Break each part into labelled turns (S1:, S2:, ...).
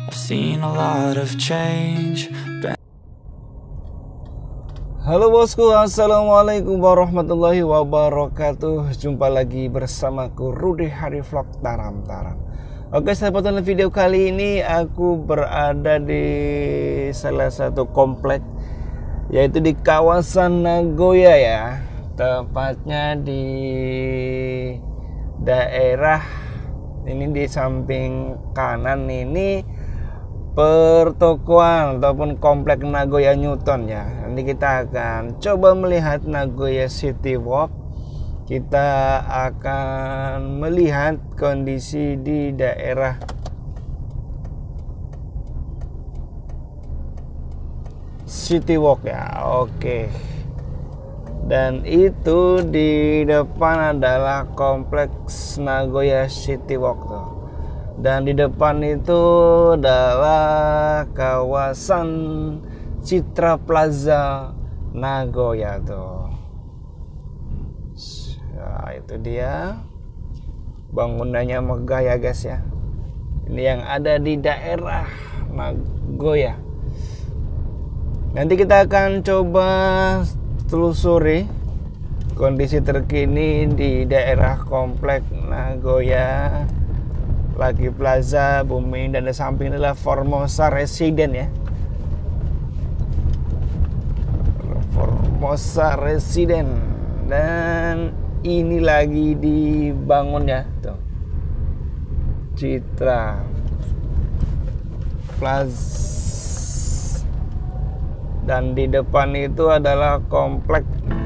S1: I've seen a lot of change.
S2: Halo bosku, assalamualaikum warahmatullahi wabarakatuh. Jumpa lagi bersamaku Rudy Hari Vlog Taram-Taram. Oke, sahabat, dalam video kali ini aku berada di salah satu komplek, yaitu di kawasan Nagoya ya. Tepatnya di daerah ini, di samping kanan ini pertokoan ataupun komplek Nagoya Newton ya. Nanti kita akan coba melihat Nagoya City Walk. Kita akan melihat kondisi di daerah City Walk ya. Oke. Dan itu di depan adalah kompleks Nagoya City Walk tuh. Dan di depan itu adalah kawasan Citra Plaza Nagoya tuh. Nah, itu dia. Bangunannya megah ya guys ya. Ini yang ada di daerah Nagoya. Nanti kita akan coba telusuri kondisi terkini di daerah komplek Nagoya Lucky Plaza Bumi, dan di samping adalah Formosa Resident ya. Formosa Resident, dan ini lagi dibangun ya tuh. Citra Plaza. Dan di depan itu adalah komplek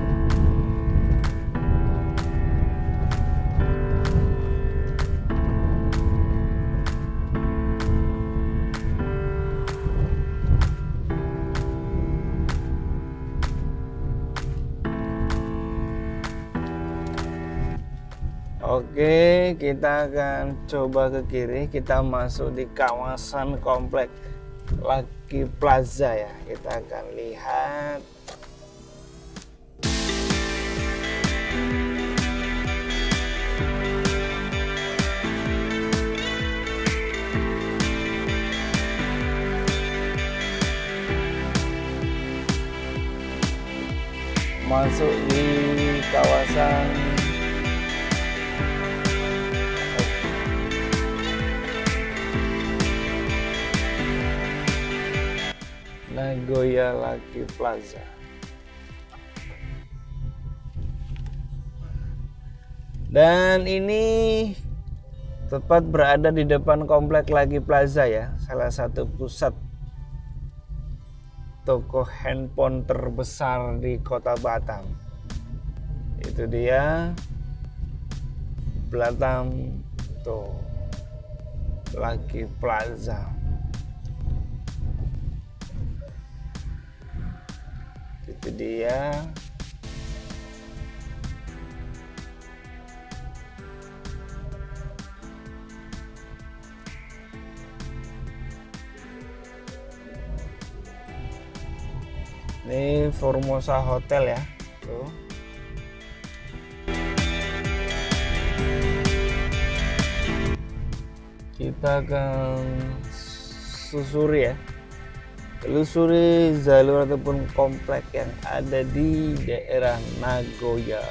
S2: Oke, kita akan coba ke kiri. Kita masuk di kawasan komplek Lucky Plaza ya. Kita akan lihat masuk di kawasan Nagoya Lucky Plaza. Dan ini tepat berada di depan komplek Lucky Plaza ya, salah satu pusat toko handphone terbesar di kota Batam. Itu dia Batam tuh, Lucky Plaza. Itu dia. Ini Formosa Hotel ya. Tuh. Kita akan susuri ya. Telusuri jalur ataupun komplek yang ada di daerah Nagoya.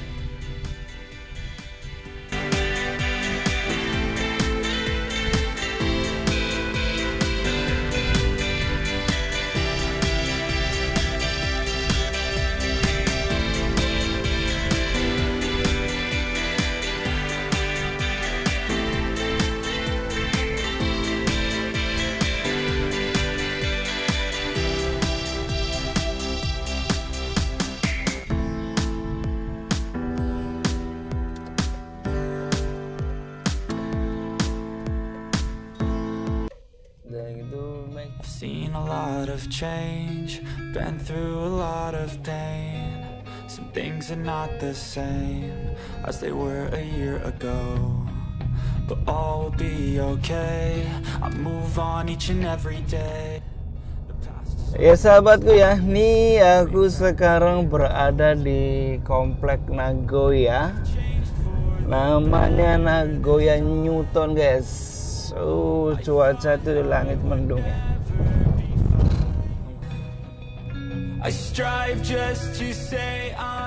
S1: I've seen a lot of change, been through a lot of pain. Some things are not the same as they were a year ago, but all will be okay. I move on each and every day.
S2: Ya sahabatku ya, nih aku sekarang berada di komplek Nagoya. Namanya Nagoya Newton guys. Cuaca tuh di langit mendung ya.
S1: I strive just to say I'm